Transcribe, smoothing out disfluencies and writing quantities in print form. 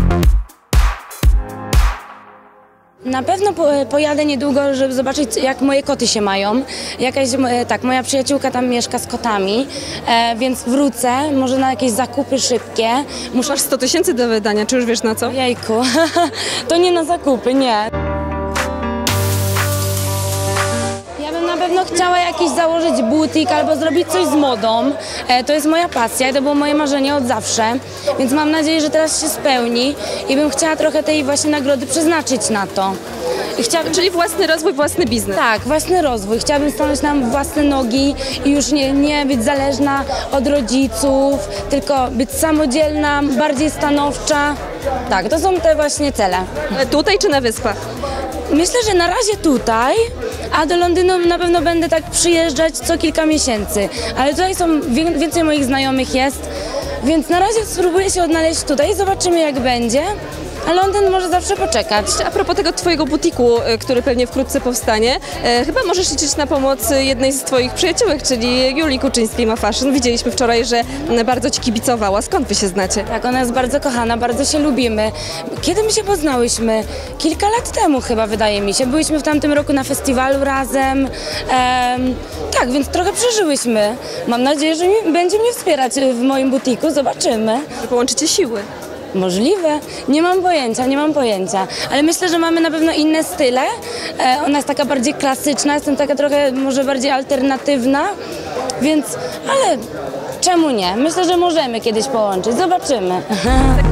Na pewno pojadę niedługo, żeby zobaczyć, jak moje koty się mają. Moja przyjaciółka tam mieszka z kotami, więc wrócę, może na jakieś zakupy szybkie. Masz 100 000 do wydania, czy już wiesz na co? Jejku, to nie na zakupy, nie. Ja bym na pewno chciała jakiś założyć butik albo zrobić coś z modą. To jest moja pasja i to było moje marzenie od zawsze, więc mam nadzieję, że teraz się spełni i bym chciała trochę tej właśnie nagrody przeznaczyć na to. Czyli własny rozwój, własny biznes. Tak, własny rozwój. Chciałabym stanąć na własne nogi i już nie być zależna od rodziców, tylko być samodzielna, bardziej stanowcza. Tak, to są te właśnie cele. Tutaj czy na Wyspach? Myślę, że na razie tutaj, a do Londynu na pewno będę tak przyjeżdżać co kilka miesięcy. Ale tutaj więcej moich znajomych jest, więc na razie spróbuję się odnaleźć tutaj, zobaczymy jak będzie. A Londyn może zawsze poczekać. A propos tego twojego butiku, który pewnie wkrótce powstanie, chyba możesz liczyć na pomoc jednej z twoich przyjaciółek, czyli Julii Kuczyńskiej Ma Fashion. Widzieliśmy wczoraj, że bardzo ci kibicowała. Skąd wy się znacie? Tak, ona jest bardzo kochana, bardzo się lubimy. Kiedy my się poznałyśmy? Kilka lat temu chyba, wydaje mi się. Byliśmy w tamtym roku na festiwalu razem. Tak, więc trochę przeżyłyśmy. Mam nadzieję, że będzie mnie wspierać w moim butiku. Zobaczymy. Połączycie siły. Możliwe. Nie mam pojęcia. Ale myślę, że mamy na pewno inne style. Ona jest taka bardziej klasyczna, jestem taka trochę może bardziej alternatywna, ale czemu nie? Myślę, że możemy kiedyś połączyć. Zobaczymy.